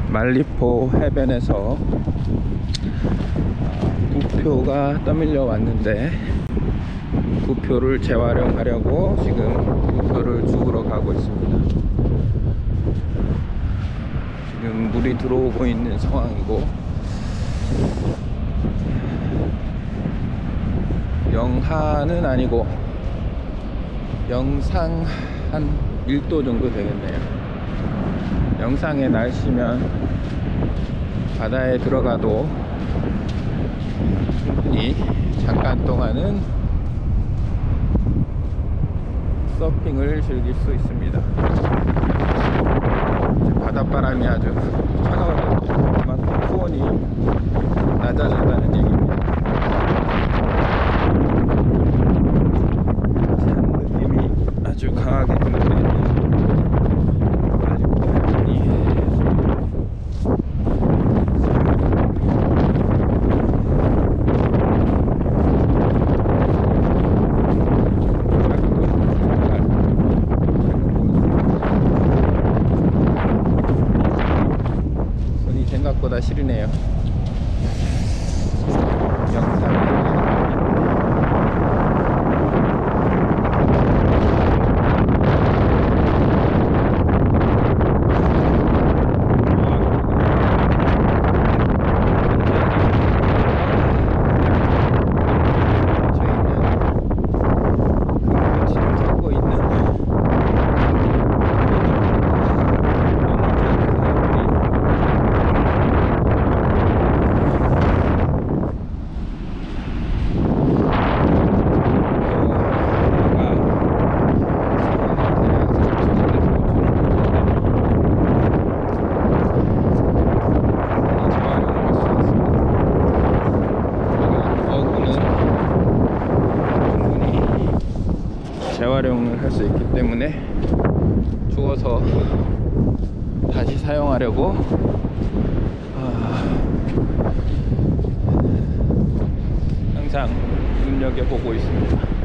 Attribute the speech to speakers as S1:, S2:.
S1: 말리포 해변에서 구표가 떠밀려 왔는데 구표를 재활용하려고 지금 구표를 주우러 가고 있습니다. 지금 물이 들어오고 있는 상황이고 영하는 아니고 영상 한 1도 정도 되겠네요. 영상의 날씨면 바다에 들어가도 충분히 잠깐 동안은 서핑을 즐길 수 있습니다. 바닷바람이 아주 차가워요. 그만큼 수온이 낮아진다는 얘기입니다. 찬 느낌이 아주 강하게 드는데 아직도 여전히 손이 생각보다 시리네요. 재활용을 할 수 있기 때문에 주워서 다시 사용하려고 항상 눈여겨보고 있습니다.